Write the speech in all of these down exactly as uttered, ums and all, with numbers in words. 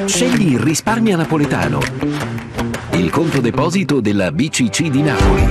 Scegli il Risparmia Napoletano, il conto deposito della B C C di Napoli,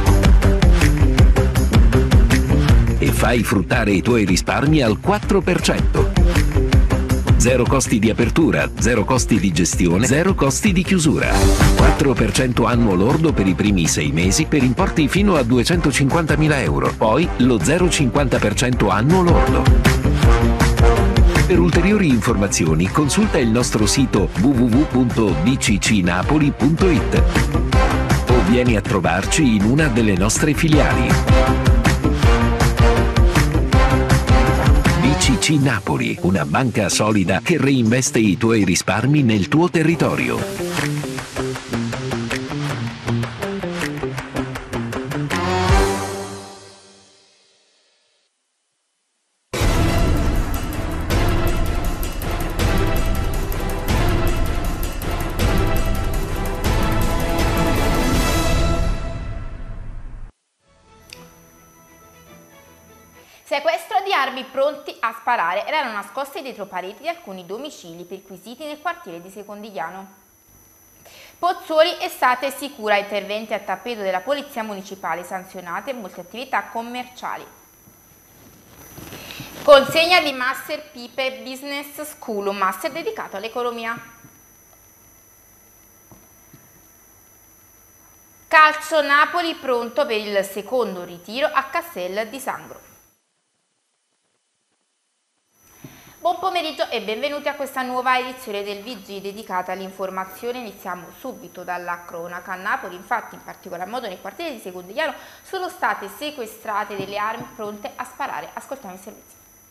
e fai fruttare i tuoi risparmi al quattro per cento. Zero costi di apertura, zero costi di gestione, zero costi di chiusura. quattro per cento annuo lordo per i primi sei mesi per importi fino a duecentocinquantamila euro. Poi lo zero virgola cinquanta per cento annuo lordo. Per ulteriori informazioni consulta il nostro sito w w w punto b c c napoli punto i t o vieni a trovarci in una delle nostre filiali. B C C Napoli, una banca solida che reinveste i tuoi risparmi nel tuo territorio. Sequestro di armi pronti a sparare erano nascoste dietro pareti di alcuni domicili perquisiti nel quartiere di Secondigliano. Pozzuoli, estate sicura, interventi a tappeto della Polizia Municipale, sanzionate molte attività commerciali. Consegna di Master Pipe Business School, un master dedicato all'economia. Calcio Napoli pronto per il secondo ritiro a Castel di Sangro. Buon pomeriggio e benvenuti a questa nuova edizione del V G dedicata all'informazione. Iniziamo subito dalla cronaca. A Napoli, infatti, in particolar modo nel quartiere di Secondigliano, sono state sequestrate delle armi pronte a sparare. Ascoltiamo i servizi.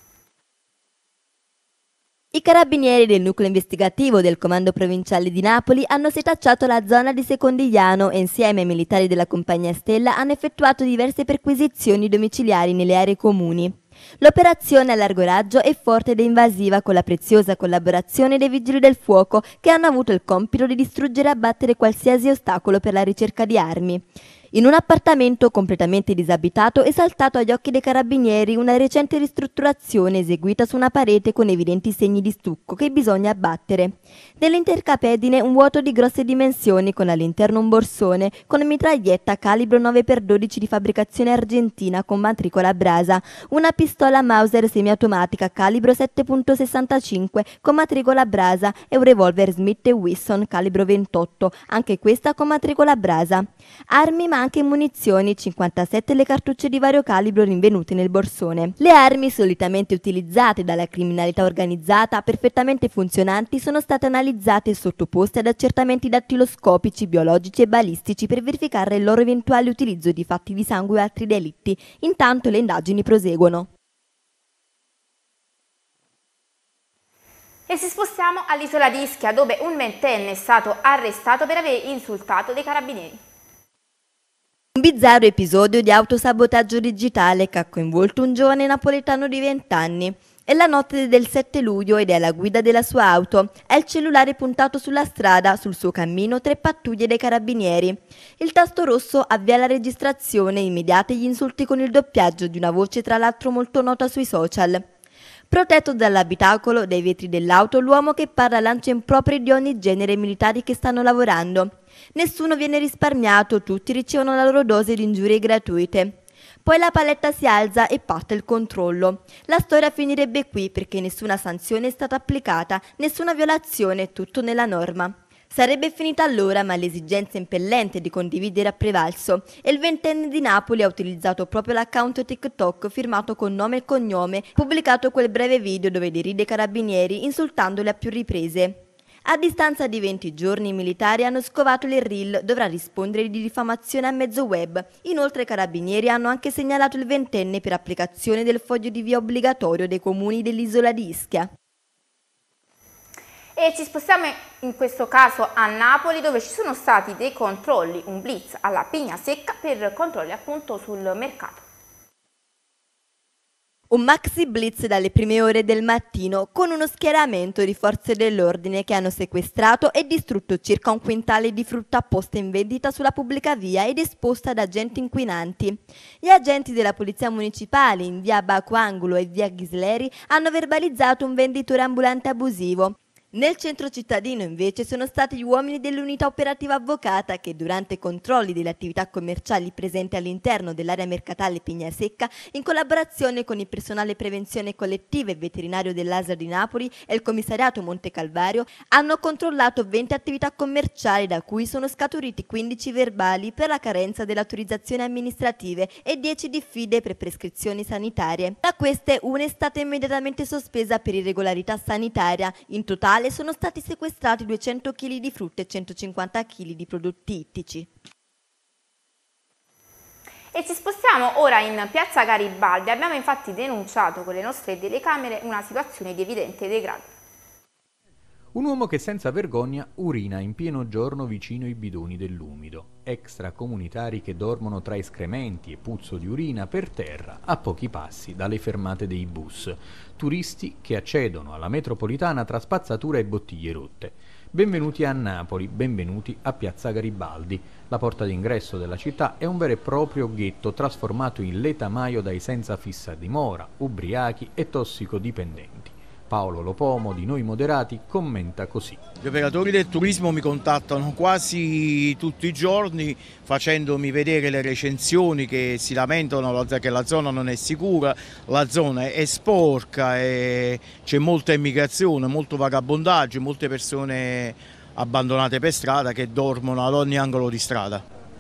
I carabinieri del nucleo investigativo del Comando Provinciale di Napoli hanno setacciato la zona di Secondigliano e insieme ai militari della Compagnia Stella hanno effettuato diverse perquisizioni domiciliari nelle aree comuni. L'operazione a largo raggio è forte ed invasiva, con la preziosa collaborazione dei Vigili del Fuoco, che hanno avuto il compito di distruggere e abbattere qualsiasi ostacolo per la ricerca di armi. In un appartamento completamente disabitato è saltato agli occhi dei carabinieri una recente ristrutturazione eseguita su una parete con evidenti segni di stucco che bisogna abbattere. Nell'intercapedine un vuoto di grosse dimensioni con all'interno un borsone con mitraglietta calibro nove per dodici di fabbricazione argentina con matricola Brasa, una pistola Mauser semiautomatica calibro sette virgola sessantacinque con matricola Brasa e un revolver Smith and Wesson calibro ventotto, anche questa con matricola Brasa. Armi ma anche munizioni, cinquantasette le cartucce di vario calibro rinvenute nel borsone. Le armi solitamente utilizzate dalla criminalità organizzata, perfettamente funzionanti, sono state analizzate e sottoposte ad accertamenti dattiloscopici, biologici e balistici per verificare il loro eventuale utilizzo di fatti di sangue o altri delitti. Intanto le indagini proseguono. E ci spostiamo all'isola di Ischia, dove un ventenne è stato arrestato per aver insultato dei carabinieri. Un bizzarro episodio di autosabotaggio digitale che ha coinvolto un giovane napoletano di venti anni. È la notte del sette luglio ed è alla guida della sua auto. Ha il cellulare puntato sulla strada, sul suo cammino tre pattuglie dei carabinieri. Il tasto rosso avvia la registrazione e immediate gli insulti con il doppiaggio di una voce tra l'altro molto nota sui social. Protetto dall'abitacolo, dai vetri dell'auto, l'uomo che parla lancia improperi di ogni genere ai militari che stanno lavorando. Nessuno viene risparmiato, tutti ricevono la loro dose di ingiurie gratuite. Poi la paletta si alza e parte il controllo. La storia finirebbe qui perché nessuna sanzione è stata applicata, nessuna violazione, tutto nella norma. Sarebbe finita allora, ma l'esigenza impellente di condividere ha prevalso e il ventenne di Napoli ha utilizzato proprio l'account TikTok firmato con nome e cognome, pubblicato quel breve video dove deride i carabinieri insultandoli a più riprese. A distanza di venti giorni i militari hanno scovato il reel, dovrà rispondere di diffamazione a mezzo web. Inoltre i carabinieri hanno anche segnalato il ventenne per applicazione del foglio di via obbligatorio dei comuni dell'isola di Ischia. E ci spostiamo in questo caso a Napoli, dove ci sono stati dei controlli, un blitz alla Pigna Secca per controlli appunto sul mercato. Un maxi blitz dalle prime ore del mattino con uno schieramento di forze dell'ordine che hanno sequestrato e distrutto circa un quintale di frutta posta in vendita sulla pubblica via ed esposta ad agenti inquinanti. Gli agenti della Polizia Municipale in via Baco Angulo e via Ghisleri hanno verbalizzato un venditore ambulante abusivo. Nel centro cittadino invece sono stati gli uomini dell'unità operativa avvocata che durante controlli delle attività commerciali presenti all'interno dell'area mercatale Pignasecca, in collaborazione con il personale prevenzione collettiva e veterinario dell'A S L di Napoli e il commissariato Monte Calvario, hanno controllato venti attività commerciali da cui sono scaturiti quindici verbali per la carenza delle autorizzazioni amministrative e dieci diffide per prescrizioni sanitarie. Da queste una è stata immediatamente sospesa per irregolarità sanitaria. In totale sono stati sequestrati duecento chili di frutta e centocinquanta chili di prodotti ittici. E ci spostiamo ora in piazza Garibaldi. Abbiamo infatti denunciato con le nostre telecamere una situazione di evidente degrado. Un uomo che senza vergogna urina in pieno giorno vicino ai bidoni dell'umido. Extracomunitari che dormono tra escrementi e puzzo di urina per terra a pochi passi dalle fermate dei bus. Turisti che accedono alla metropolitana tra spazzatura e bottiglie rotte. Benvenuti a Napoli, benvenuti a piazza Garibaldi. La porta d'ingresso della città è un vero e proprio ghetto trasformato in letamaio dai senza fissa dimora, ubriachi e tossicodipendenti. Paolo Lopomo di Noi Moderati commenta così. Gli operatori del turismo mi contattano quasi tutti i giorni facendomi vedere le recensioni che si lamentano che la zona non è sicura, la zona è sporca, c'è molta immigrazione, molto vagabondaggio, molte persone abbandonate per strada che dormono ad ogni angolo di strada.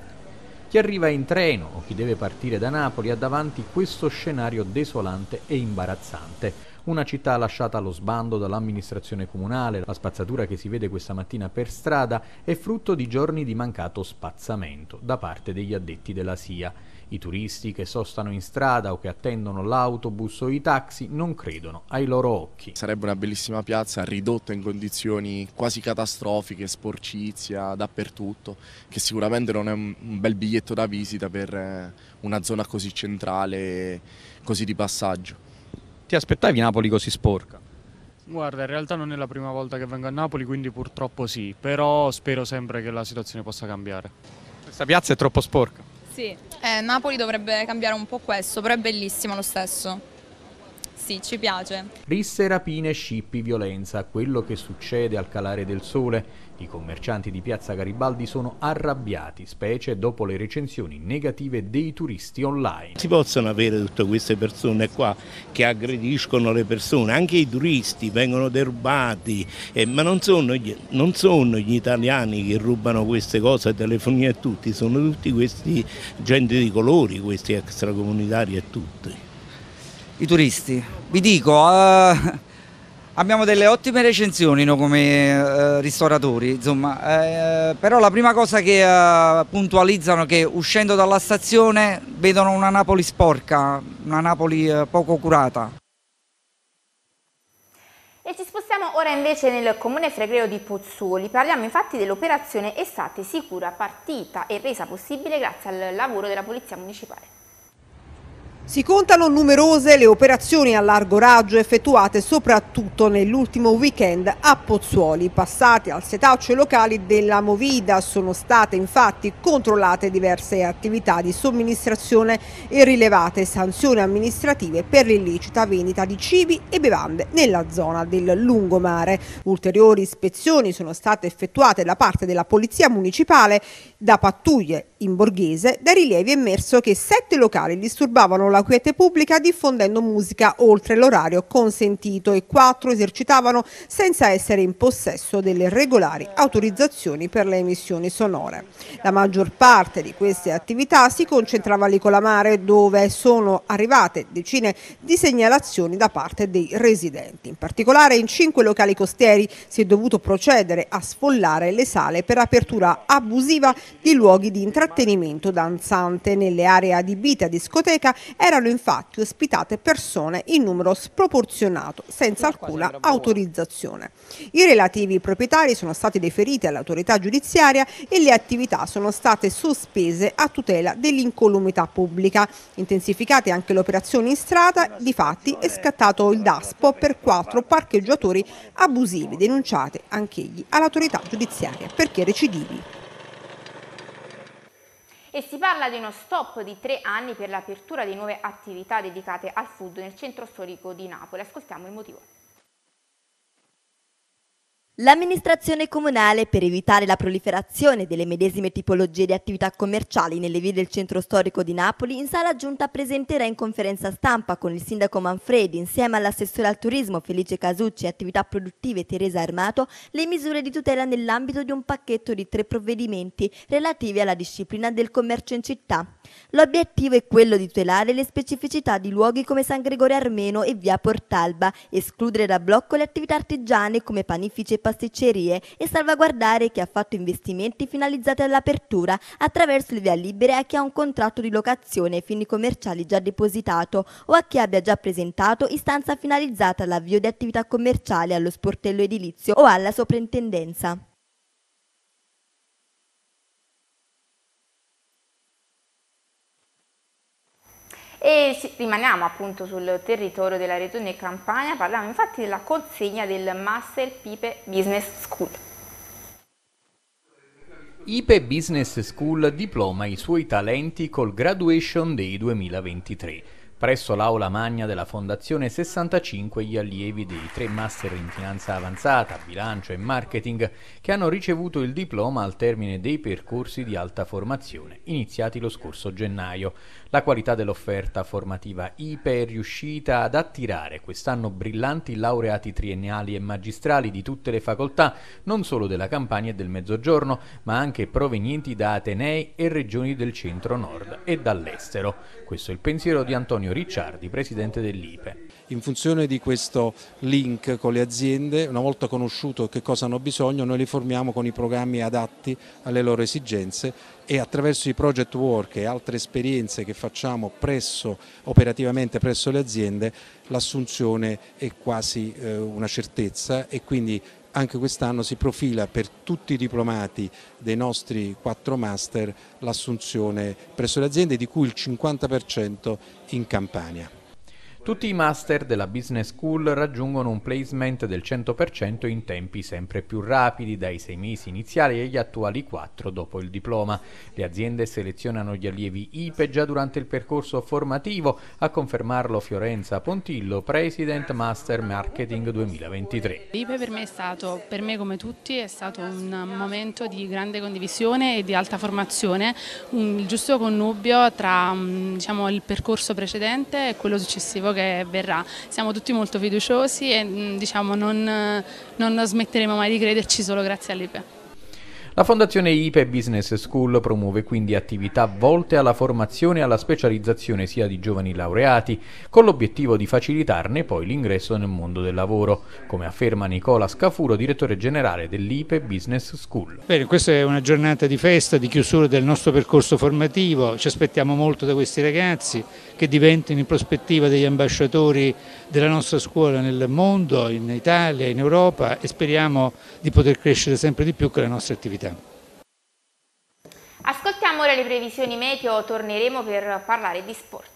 Chi arriva in treno o chi deve partire da Napoli ha davanti questo scenario desolante e imbarazzante. Una città lasciata allo sbando dall'amministrazione comunale. La spazzatura che si vede questa mattina per strada è frutto di giorni di mancato spazzamento da parte degli addetti della S I A. I turisti che sostano in strada o che attendono l'autobus o i taxi non credono ai loro occhi. Sarebbe una bellissima piazza ridotta in condizioni quasi catastrofiche, sporcizia dappertutto, che sicuramente non è un bel biglietto da visita per una zona così centrale, così di passaggio. Ti aspettavi Napoli così sporca? Guarda, in realtà non è la prima volta che vengo a Napoli, quindi purtroppo sì, però spero sempre che la situazione possa cambiare. Questa piazza è troppo sporca? Sì, eh, Napoli dovrebbe cambiare un po' questo, però è bellissima lo stesso. Sì, ci piace. Risse, rapine, scippi, violenza, quello che succede al calare del sole. I commercianti di piazza Garibaldi sono arrabbiati, specie dopo le recensioni negative dei turisti online. Si possono avere tutte queste persone qua che aggrediscono le persone, anche i turisti vengono derubbati, eh, ma non sono, gli, non sono gli italiani che rubano queste cose, telefonie e tutti, sono tutti questi gente di colori, questi extracomunitari e tutti. I turisti, vi dico, uh, abbiamo delle ottime recensioni no, come uh, ristoratori, insomma, uh, però la prima cosa che uh, puntualizzano è che uscendo dalla stazione vedono una Napoli sporca, una Napoli uh, poco curata. E ci spostiamo ora invece nel comune flegreo di Pozzuoli. Parliamo infatti dell'operazione Estate Sicura, partita e resa possibile grazie al lavoro della Polizia Municipale. Si contano numerose le operazioni a largo raggio effettuate soprattutto nell'ultimo weekend a Pozzuoli. Passati al setaccio i locali della Movida, sono state infatti controllate diverse attività di somministrazione e rilevate sanzioni amministrative per l'illecita vendita di cibi e bevande nella zona del lungomare. Ulteriori ispezioni sono state effettuate da parte della Polizia Municipale, da pattuglie in Borghese. Da rilievi è emerso che sette locali disturbavano la quiete pubblica diffondendo musica oltre l'orario consentito e quattro esercitavano senza essere in possesso delle regolari autorizzazioni per le emissioni sonore. La maggior parte di queste attività si concentrava a Licolamare, dove sono arrivate decine di segnalazioni da parte dei residenti. In particolare in cinque locali costieri si è dovuto procedere a sfollare le sale per apertura abusiva di luoghi di intrattenimento danzante. Nelle aree adibite a discoteca erano infatti ospitate persone in numero sproporzionato senza alcuna autorizzazione. I relativi proprietari sono stati deferiti all'autorità giudiziaria e le attività sono state sospese a tutela dell'incolumità pubblica. Intensificate anche le operazioni in strada, difatti è scattato il DASPO per quattro parcheggiatori abusivi denunciati anch'egli all'autorità giudiziaria perché recidivi. E si parla di uno stop di tre anni per l'apertura di nuove attività dedicate al food nel centro storico di Napoli. Ascoltiamo il motivo. L'amministrazione comunale, per evitare la proliferazione delle medesime tipologie di attività commerciali nelle vie del centro storico di Napoli, in sala giunta presenterà in conferenza stampa con il sindaco Manfredi, insieme all'assessore al turismo Felice Casucci e attività produttive Teresa Armato, le misure di tutela nell'ambito di un pacchetto di tre provvedimenti relativi alla disciplina del commercio in città. L'obiettivo è quello di tutelare le specificità di luoghi come San Gregorio Armeno e via Portalba, escludere da blocco le attività artigiane come panifici e pasticcerie e salvaguardare chi ha fatto investimenti finalizzati all'apertura attraverso il via libera a chi ha un contratto di locazione ai fini commerciali già depositato o a chi abbia già presentato istanza finalizzata all'avvio di attività commerciali allo sportello edilizio o alla soprintendenza. E rimaniamo appunto sul territorio della regione Campania, parliamo infatti della consegna del Master Pipe Business School. I P E Business School diploma i suoi talenti col Graduation Day duemilaventitré. Presso l'Aula Magna della Fondazione sessantacinque gli allievi dei tre master in finanza avanzata, bilancio e marketing che hanno ricevuto il diploma al termine dei percorsi di alta formazione iniziati lo scorso gennaio. La qualità dell'offerta formativa I P E è riuscita ad attirare quest'anno brillanti laureati triennali e magistrali di tutte le facoltà, non solo della Campania e del Mezzogiorno, ma anche provenienti da atenei e regioni del centro-nord e dall'estero. Questo è il pensiero di Antonio Ricciardi, presidente dell'I P E. In funzione di questo link con le aziende, una volta conosciuto che cosa hanno bisogno, noi li formiamo con i programmi adatti alle loro esigenze e attraverso i project work e altre esperienze che facciamo presso, operativamente presso le aziende, l'assunzione è quasi eh, una certezza e quindi anche quest'anno si profila per tutti i diplomati dei nostri quattro master l'assunzione presso le aziende, di cui il cinquanta per cento in Campania. Tutti i master della Business School raggiungono un placement del cento per cento in tempi sempre più rapidi, dai sei mesi iniziali agli attuali quattro dopo il diploma. Le aziende selezionano gli allievi I P E già durante il percorso formativo, a confermarlo Fiorenza Pontillo, President Master Marketing duemilaventitré. L'I P E per me è stato, per me come tutti, è stato un momento di grande condivisione e di alta formazione, un giusto connubio tra diciamo, il percorso precedente e quello successivo che verrà. Siamo tutti molto fiduciosi e diciamo, non, non smetteremo mai di crederci solo grazie all'I P E. La Fondazione I P E Business School promuove quindi attività volte alla formazione e alla specializzazione sia di giovani laureati, con l'obiettivo di facilitarne poi l'ingresso nel mondo del lavoro, come afferma Nicola Scafuro, direttore generale dell'I P E Business School. Bene, questa è una giornata di festa, di chiusura del nostro percorso formativo, ci aspettiamo molto da questi ragazzi che diventino in prospettiva degli ambasciatori della nostra scuola nel mondo, in Italia, in Europa, e speriamo di poter crescere sempre di più con le nostre attività. Ascoltiamo ora le previsioni meteo, torneremo per parlare di sport.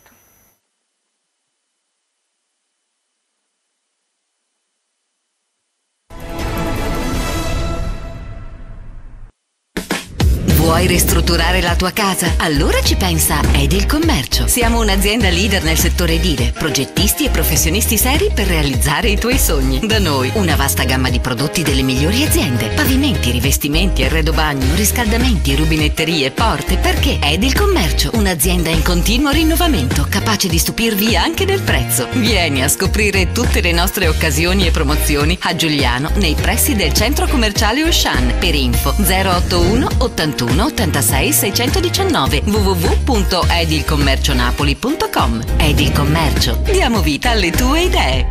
Vuoi ristrutturare la tua casa? Allora ci pensa Edilcommercio. Siamo un'azienda leader nel settore edile, progettisti e professionisti seri per realizzare i tuoi sogni. Da noi una vasta gamma di prodotti delle migliori aziende: pavimenti, rivestimenti, arredo bagno, riscaldamenti, rubinetterie, porte. Perché Edilcommercio, un'azienda in continuo rinnovamento, capace di stupirvi anche nel prezzo. Vieni a scoprire tutte le nostre occasioni e promozioni a Giuliano, nei pressi del centro commerciale Auchan. Per info zero otto uno ottantuno ottantasei seicentodiciannove w w w punto edilcommercionapoli punto com. Edilcommercio, diamo vita alle tue idee.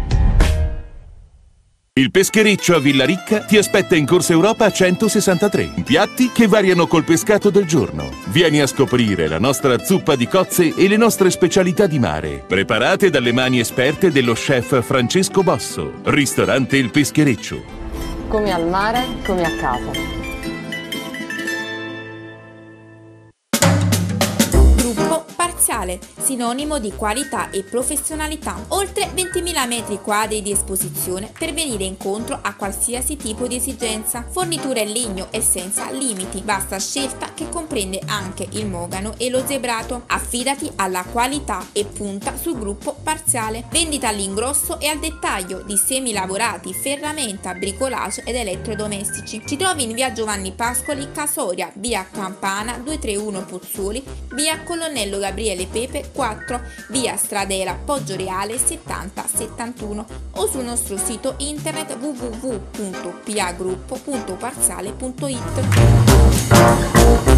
Il peschereccio a Villaricca ti aspetta in Corsa Europa centosessantatré. Piatti che variano col pescato del giorno. Vieni a scoprire la nostra zuppa di cozze e le nostre specialità di mare, preparate dalle mani esperte dello chef Francesco Bosso. Ristorante Il Peschereccio. Come al mare, come a casa. parziale, sinonimo di qualità e professionalità. Oltre ventimila metri quadri di esposizione per venire incontro a qualsiasi tipo di esigenza. Forniture in legno e senza limiti, vasta scelta che comprende anche il mogano e lo zebrato. Affidati alla qualità e punta sul gruppo parziale. Vendita all'ingrosso e al dettaglio di semilavorati, ferramenta, bricolage ed elettrodomestici. Ci trovi in via Giovanni Pascoli, Casoria, via Campana duecentotrentuno Pozzuoli, via Colonnello Gabriele Pepe quattro, via Stradela Poggioreale settanta settantuno o sul nostro sito internet w w w punto p a gruppo punto parziale punto i t.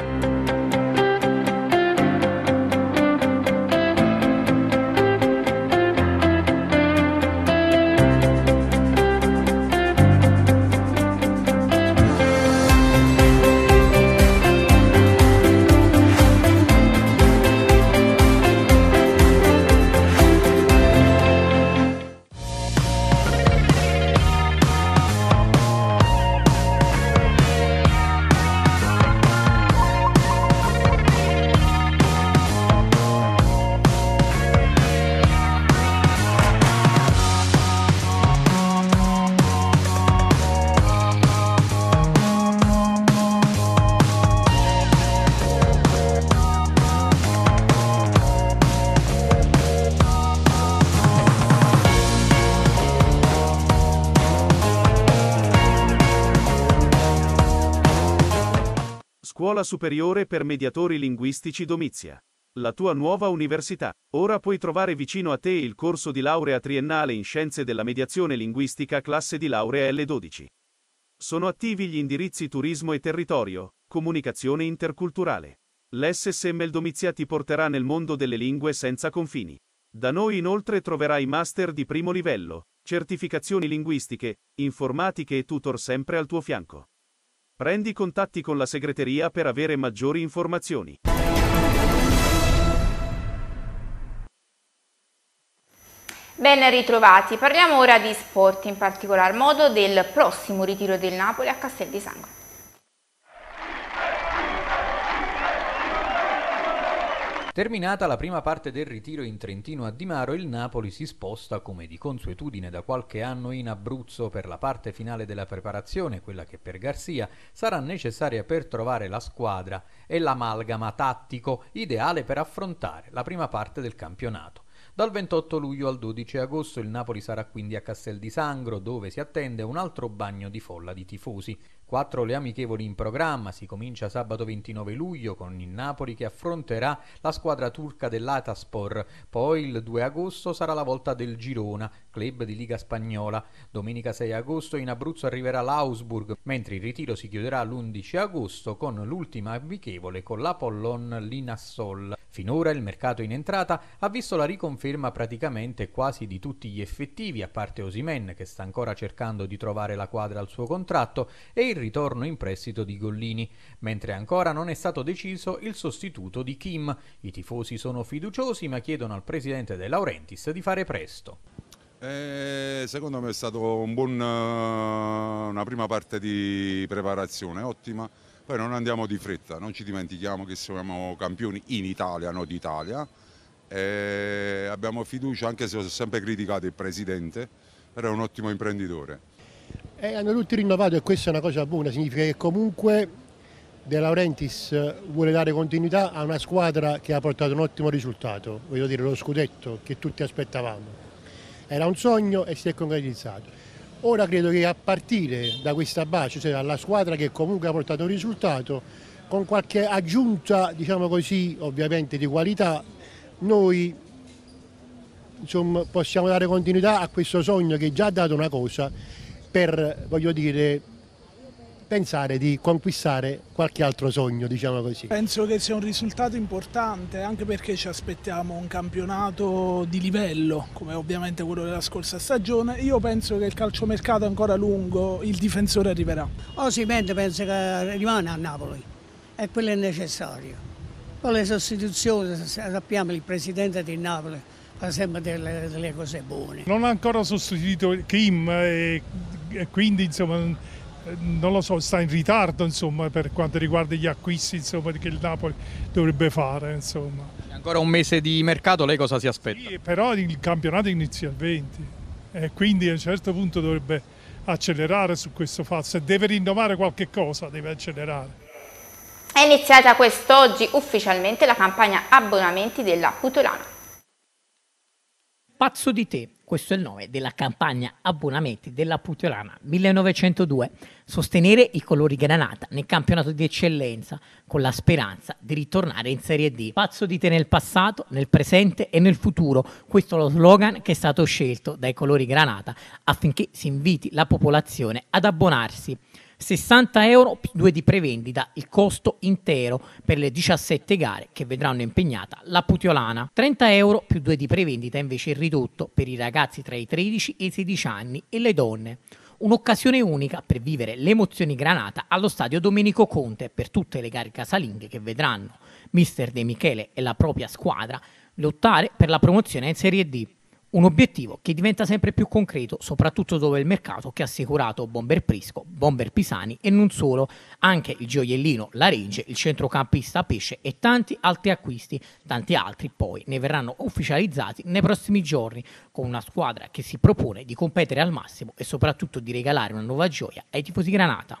Scuola Superiore per Mediatori Linguistici Domizia. La tua nuova università. Ora puoi trovare vicino a te il corso di laurea triennale in Scienze della Mediazione Linguistica classe di laurea L dodici. Sono attivi gli indirizzi Turismo e Territorio, Comunicazione Interculturale. L'S S M L Domizia ti porterà nel mondo delle lingue senza confini. Da noi inoltre troverai master di primo livello, certificazioni linguistiche, informatiche e tutor sempre al tuo fianco. Prendi contatti con la segreteria per avere maggiori informazioni. Ben ritrovati, parliamo ora di sport, in particolar modo del prossimo ritiro del Napoli a Castel di Sangro. Terminata la prima parte del ritiro in Trentino a Di Maro, il Napoli si sposta come di consuetudine da qualche anno in Abruzzo per la parte finale della preparazione, quella che per Garzia sarà necessaria per trovare la squadra e l'amalgama tattico ideale per affrontare la prima parte del campionato. Dal ventotto luglio al dodici agosto il Napoli sarà quindi a Castel di Sangro, dove si attende un altro bagno di folla di tifosi. Quattro le amichevoli in programma, si comincia sabato ventinove luglio con il Napoli che affronterà la squadra turca dell'Ataspor, poi il due agosto sarà la volta del Girona, club di Liga Spagnola. Domenica sei agosto in Abruzzo arriverà l'Augsburg, mentre il ritiro si chiuderà l'undici agosto con l'ultima amichevole con l'Apollon Limassol. Finora il mercato in entrata ha visto la riconferma praticamente quasi di tutti gli effettivi, a parte Osimhen che sta ancora cercando di trovare la quadra al suo contratto, e il ritorno in prestito di Gollini, mentre ancora non è stato deciso il sostituto di Kim. I tifosi sono fiduciosi ma chiedono al presidente De Laurentiis di fare presto. Eh, secondo me è stato un buon, una prima parte di preparazione ottima, poi non andiamo di fretta, non ci dimentichiamo che siamo campioni in Italia, non d'Italia, eh, abbiamo fiducia, anche se ho sempre criticato il presidente, però è un ottimo imprenditore. Eh, hanno tutti rinnovato e questa è una cosa buona, significa che comunque De Laurentiis vuole dare continuità a una squadra che ha portato un ottimo risultato, voglio dire lo scudetto che tutti aspettavamo. Era un sogno e si è concretizzato. Ora credo che a partire da questa base, cioè dalla squadra che comunque ha portato un risultato, con qualche aggiunta, diciamo così, ovviamente di qualità, noi insomma, possiamo dare continuità a questo sogno che già ha dato una cosa per, voglio dire, pensare di conquistare qualche altro sogno, diciamo così. Penso che sia un risultato importante, anche perché ci aspettiamo un campionato di livello, come ovviamente quello della scorsa stagione. Io penso che il calciomercato è ancora lungo, il difensore arriverà. Osimhen penso che rimane a Napoli e quello è necessario. Con le sostituzioni sappiamo il presidente di Napoli fa sempre delle, delle cose buone. Non ha ancora sostituito Kim e, e quindi insomma non lo so, sta in ritardo insomma, per quanto riguarda gli acquisti insomma, che il Napoli dovrebbe fare. Insomma. Ancora un mese di mercato, lei cosa si aspetta? Sì, però il campionato inizia il venti e quindi a un certo punto dovrebbe accelerare su questo fatto. Se deve rinnovare qualche cosa deve accelerare. È iniziata quest'oggi ufficialmente la campagna abbonamenti della Putolana. Pazzo di te, questo è il nome della campagna abbonamenti della Putolana millenovecentodue, sostenere i colori granata nel campionato di eccellenza con la speranza di ritornare in Serie D. Pazzo di te nel passato, nel presente e nel futuro, questo è lo slogan che è stato scelto dai colori granata affinché si inviti la popolazione ad abbonarsi. sessanta euro più due di prevendita, il costo intero per le diciassette gare che vedranno impegnata la Putiolana. trenta euro più due di prevendita invece il ridotto per i ragazzi tra i tredici e i sedici anni e le donne. Un'occasione unica per vivere le emozioni granata allo stadio Domenico Conte per tutte le gare casalinghe che vedranno mister De Michele e la propria squadra lottare per la promozione in Serie D. Un obiettivo che diventa sempre più concreto, soprattutto dopo il mercato che ha assicurato Bomber Prisco, Bomber Pisani e non solo, anche il gioiellino La Regge, il centrocampista Pesce e tanti altri acquisti. Tanti altri poi ne verranno ufficializzati nei prossimi giorni, con una squadra che si propone di competere al massimo e soprattutto di regalare una nuova gioia ai tifosi granata.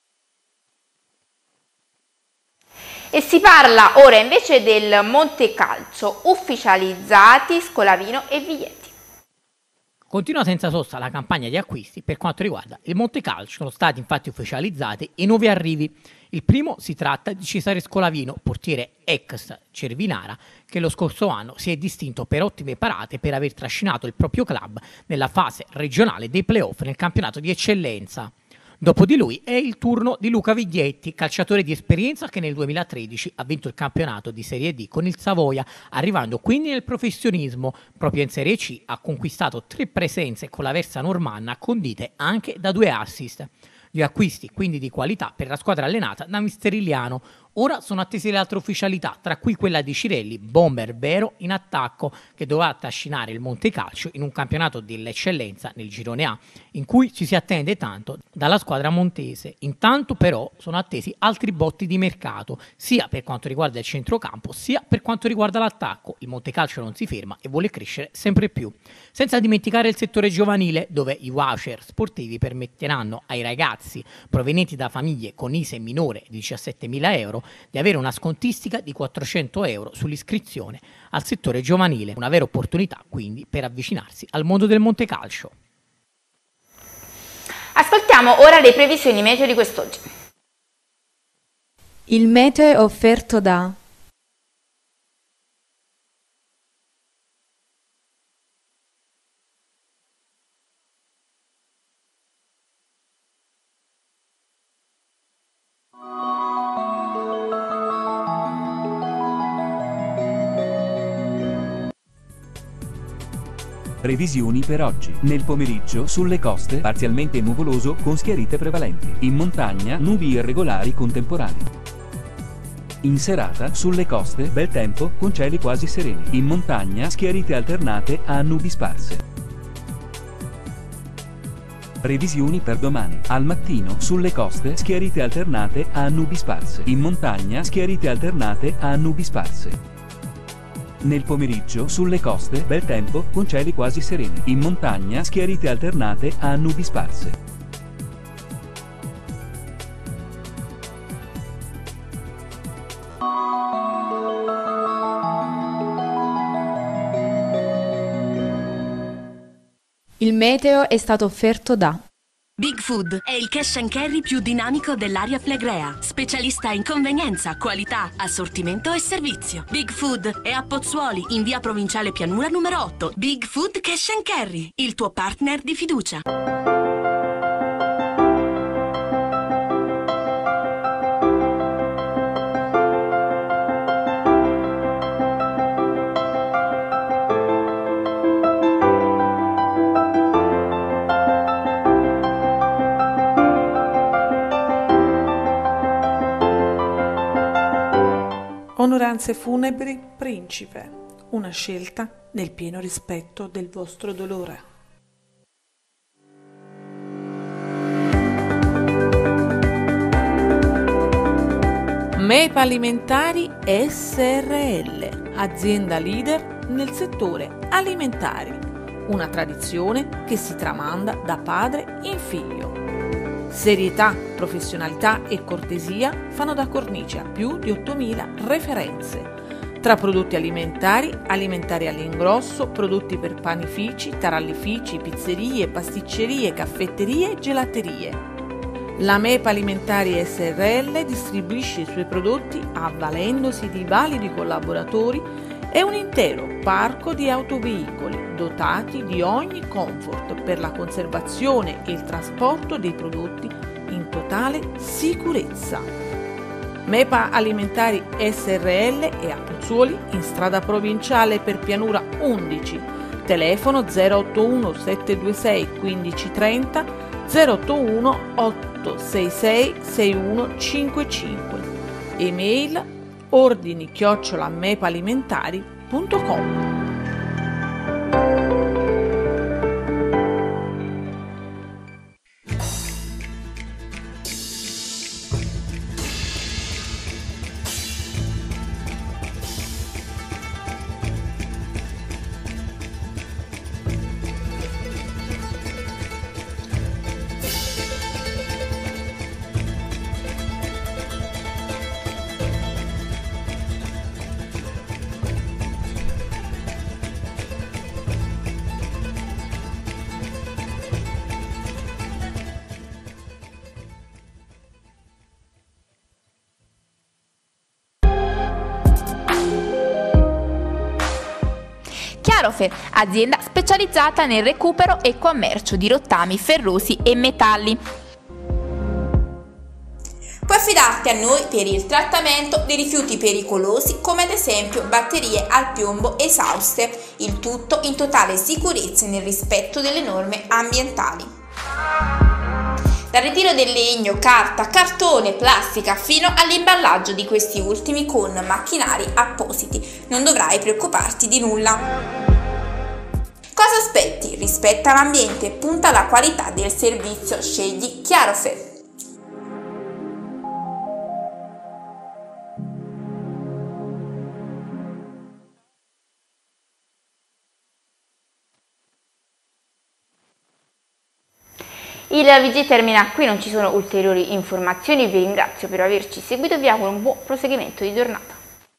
E si parla ora invece del Montecalcio, ufficializzati Scolavino e Viglietti. Continua senza sosta la campagna di acquisti per quanto riguarda il Montecalcio, sono stati infatti ufficializzati i nuovi arrivi. Il primo si tratta di Cesare Scolavino, portiere ex Cervinara, che lo scorso anno si è distinto per ottime parate per aver trascinato il proprio club nella fase regionale dei playoff nel campionato di eccellenza. Dopo di lui è il turno di Luca Viglietti, calciatore di esperienza che nel duemilatredici ha vinto il campionato di Serie D con il Savoia, arrivando quindi nel professionismo. Proprio in Serie C ha conquistato tre presenze con la Versa Normanna, condite anche da due assist. Gli acquisti quindi di qualità per la squadra allenata da mister Iliano. Ora sono attese le altre ufficialità, tra cui quella di Cirelli, bomber vero in attacco, che dovrà trascinare il Montecalcio in un campionato dell'eccellenza nel girone A, in cui ci si attende tanto dalla squadra montese. Intanto però sono attesi altri botti di mercato, sia per quanto riguarda il centrocampo, sia per quanto riguarda l'attacco. Il Montecalcio non si ferma e vuole crescere sempre più. Senza dimenticare il settore giovanile, dove i voucher sportivi permetteranno ai ragazzi provenienti da famiglie con I S E E minore di diciassettemila euro di avere una scontistica di quattrocento euro sull'iscrizione al settore giovanile. Una vera opportunità quindi per avvicinarsi al mondo del Montecalcio. Ascoltiamo ora le previsioni meteo di quest'oggi. Il meteo è offerto da Previsioni per oggi. Nel pomeriggio sulle coste parzialmente nuvoloso con schiarite prevalenti. In montagna nubi irregolari con temporali. In serata sulle coste bel tempo con cieli quasi sereni. In montagna schiarite alternate a nubi sparse. Previsioni per domani. Al mattino sulle coste schiarite alternate a nubi sparse. In montagna schiarite alternate a nubi sparse. Nel pomeriggio sulle coste bel tempo con cieli quasi sereni. In montagna schiarite alternate a nubi sparse. Il meteo è stato offerto da Big Food è il cash and carry più dinamico dell'area flegrea. Specialista in convenienza, qualità, assortimento e servizio. Big Food è a Pozzuoli, in via Provinciale Pianura numero otto. Big Food Cash and Carry, il tuo partner di fiducia. Onoranze funebri Principe, una scelta nel pieno rispetto del vostro dolore. M E P Alimentari S R L, azienda leader nel settore alimentari, una tradizione che si tramanda da padre in figlio. Serietà, professionalità e cortesia fanno da cornice a più di ottomila referenze, tra prodotti alimentari, alimentari all'ingrosso, prodotti per panifici, tarallifici, pizzerie, pasticcerie, caffetterie e gelaterie. La MEPA Alimentari S R L distribuisce i suoi prodotti avvalendosi di validi collaboratori e un intero parco di autoveicoli dotati di ogni comfort per la conservazione e il trasporto dei prodotti in totale sicurezza. MEPA Alimentari S R L è a Pozzuoli, in strada provinciale per Pianura undici, telefono zero otto uno sette due sei uno cinque tre zero, zero otto uno otto sei sei sei uno cinque cinque, email ordini chiocciola mepalimentari punto com. Chiarofer, azienda specializzata nel recupero e commercio di rottami ferrosi e metalli. Puoi affidarti a noi per il trattamento dei rifiuti pericolosi come ad esempio batterie al piombo esauste, il tutto in totale sicurezza e nel rispetto delle norme ambientali. Dal ritiro del legno, carta, cartone, plastica fino all'imballaggio di questi ultimi con macchinari appositi, non dovrai preoccuparti di nulla. Cosa aspetti? Rispetta l'ambiente e punta alla qualità del servizio, scegli Chiarofer. Il V G termina qui, non ci sono ulteriori informazioni, vi ringrazio per averci seguito e vi auguro un buon proseguimento di giornata.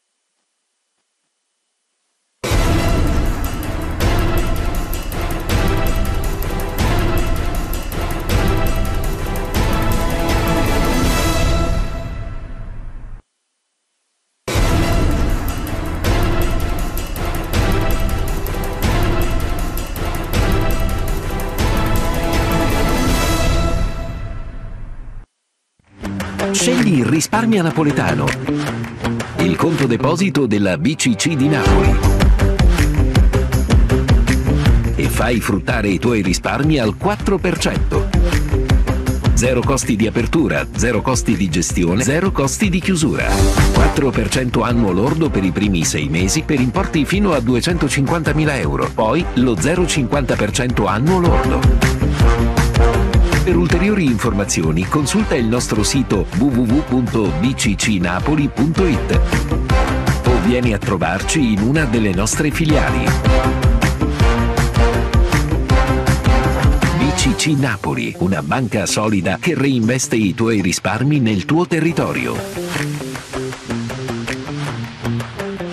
Scegli il Risparmia Napoletano, il conto deposito della B C C di Napoli, e fai fruttare i tuoi risparmi al quattro per cento. Zero costi di apertura, zero costi di gestione, zero costi di chiusura. quattro per cento annuo lordo per i primi sei mesi per importi fino a duecentocinquantamila euro, poi lo zero virgola cinquanta per cento annuo lordo. Per ulteriori informazioni consulta il nostro sito w w w punto b c c napoli punto i t o vieni a trovarci in una delle nostre filiali. B C C Napoli, una banca solida che reinveste i tuoi risparmi nel tuo territorio.